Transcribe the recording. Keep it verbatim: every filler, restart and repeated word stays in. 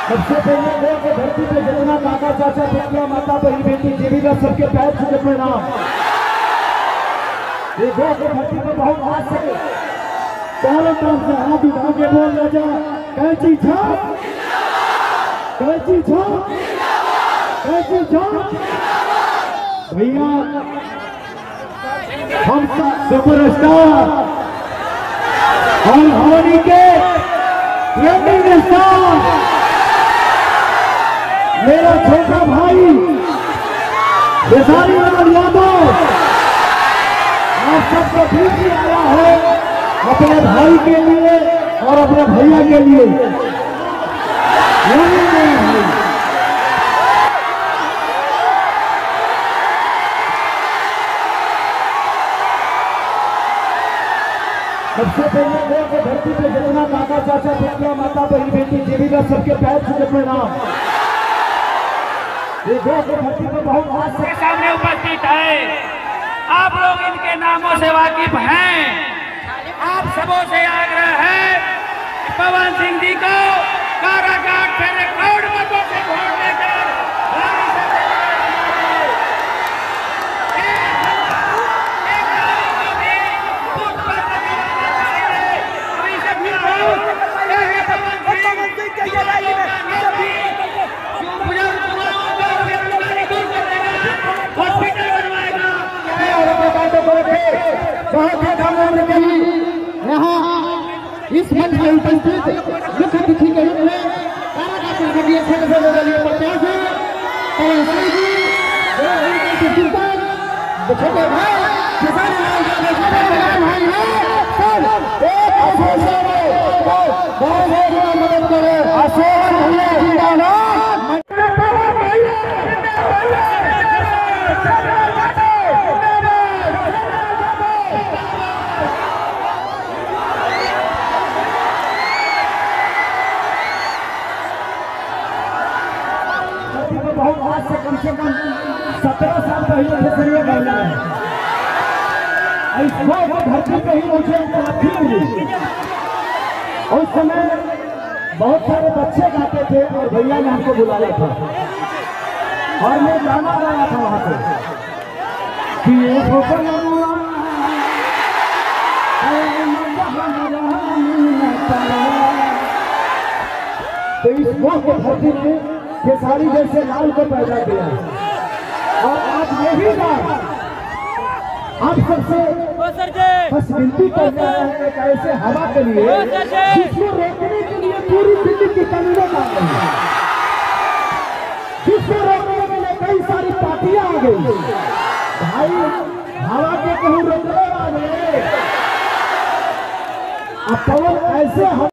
सबसे पहले देश के धरती पे जितना काका चाचा पितिया माता बहन बेटी जीविका सबके पैर छूटे प्रणाम। ये देश के धरती पे बहुत हाथ से चारों तरफ से हाथ उठा के बोल राजा कैची छाप कैची छाप कैची छाप। भैया हम सुपरस्टार और हमारी के ट्रेंडिंग स्टार मेरा छोटा भाई खेसारी लाल यादव आप सबको बीच आया है अपने भाई के लिए और अपने भैया के लिए। सबसे पहले देश के धरती पे जितना काका चाचा पितिया माता बहन बेटी जीविका सबके पैर छूटे प्रणाम। ये देश के धरती पे बहुत हाथ से सामने उपस्थित है, आप लोग इनके नामों से वाकिफ हैं। आप सबों से आग्रह है पवन सिंह जी को कारागार से रिकॉर्ड मतों से वोट देकर यहाँ इस मंच में उपस्थित मुख्य अतिथि के रूप में छोटे भाई खेसारी लाल भाई मदद करे बहुत आज से कम से कम सत्रह साल पहले खेसरिया गाना है। धरती पे ही मुझे काफी मिली। उस समय बहुत सारे बच्चे गाते थे और भैया ने हमको बुलाया था और मैं गाना गाया था वहां पे कि तो इस वक्त धरती में खेसारी जैसे लाल को पैदा किया और आज यही बात आप सबसे बस विनती करना है एक ऐसे हवा के लिए जिसको रोकने के लिए पूरी दिल्ली की कानूनों आ गई है, जिसको रोकने के लिए कई सारी पार्टियां आ गई। भाई हवा के कहूँ रोकने वाले अब पवन ऐसे